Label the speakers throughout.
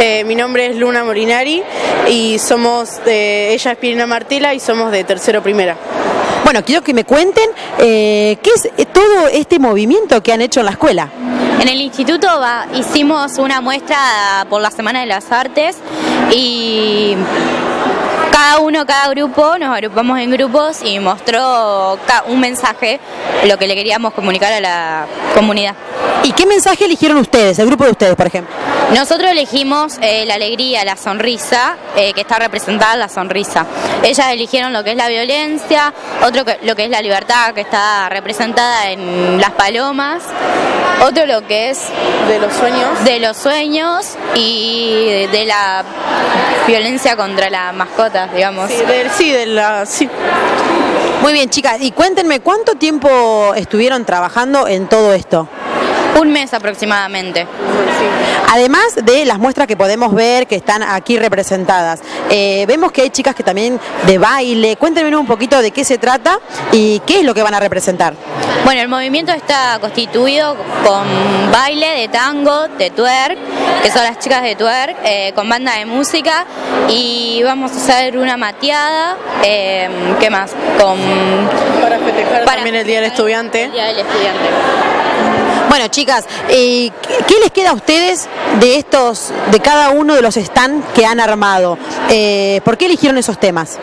Speaker 1: Mi nombre es Luna Morinari y ella es Pirina Martela y somos de tercero primera.
Speaker 2: Bueno, quiero que me cuenten qué es todo este movimiento que han hecho en la escuela.
Speaker 3: En el instituto hicimos una muestra por la Semana de las Artes y cada grupo, nos agrupamos en grupos y mostró un mensaje, lo que le queríamos comunicar a la comunidad.
Speaker 2: ¿Y qué mensaje eligieron ustedes, el grupo de ustedes, por ejemplo?
Speaker 3: Nosotros elegimos la alegría, la sonrisa, que está representada en la sonrisa. Ellas eligieron lo que es la violencia, lo que es la libertad, que está representada en las palomas, otro lo que es de los sueños y de la violencia contra las mascotas, digamos.
Speaker 1: Sí.
Speaker 2: Muy bien, chicas, y cuéntenme, ¿cuánto tiempo estuvieron trabajando en todo esto?
Speaker 3: Un mes aproximadamente.
Speaker 2: Además de las muestras que podemos ver que están aquí representadas, vemos que hay chicas que también de baile. Cuéntenme un poquito de qué se trata y qué es lo que van a representar.
Speaker 3: Bueno, el movimiento está constituido con baile de tango, de twerk, que son las chicas de twerk, con banda de música, y vamos a hacer una mateada, ¿qué más?
Speaker 1: Para festejar también el Día del Estudiante.
Speaker 3: El Día del Estudiante.
Speaker 2: Bueno, chicas, ¿qué les queda a ustedes de cada uno de los stands que han armado? ¿Por qué eligieron esos temas?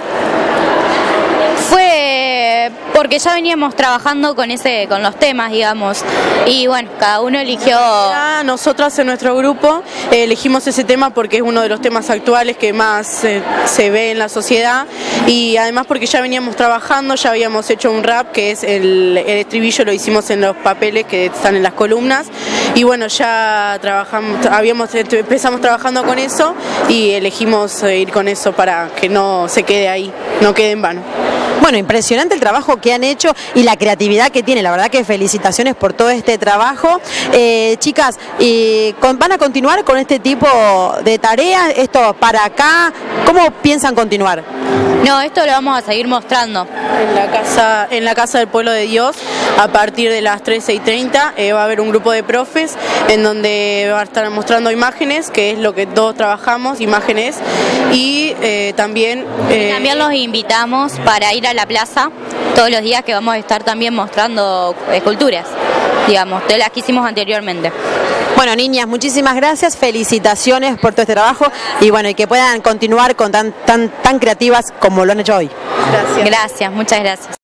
Speaker 3: Fue porque ya veníamos trabajando con los temas, digamos, y bueno, cada uno eligió.
Speaker 1: Nosotras en nuestro grupo elegimos ese tema porque es uno de los temas actuales que más se ve en la sociedad, y además porque ya veníamos trabajando, ya habíamos hecho un rap que es el estribillo, lo hicimos en los papeles que están en las columnas, y bueno, ya empezamos trabajando con eso y elegimos ir con eso para que no se quede ahí, no quede en vano.
Speaker 2: Bueno, impresionante el trabajo que han hecho y la creatividad que tiene. La verdad que felicitaciones por todo este trabajo. Chicas, ¿van a continuar con este tipo de tareas? ¿Esto para acá? ¿Cómo piensan continuar?
Speaker 3: No, esto lo vamos a seguir mostrando.
Speaker 1: En la Casa del Pueblo de Dios, a partir de las 13:30, va a haber un grupo de profes en donde va a estar mostrando imágenes, que es lo que todos trabajamos, imágenes, y también
Speaker 3: los invitamos para ir a la plaza todos los días, que vamos a estar también mostrando esculturas, digamos, de las que hicimos anteriormente.
Speaker 2: Bueno, niñas, muchísimas gracias, felicitaciones por todo este trabajo y bueno, y que puedan continuar con tan creativas como lo han hecho hoy.
Speaker 3: Gracias, muchas gracias.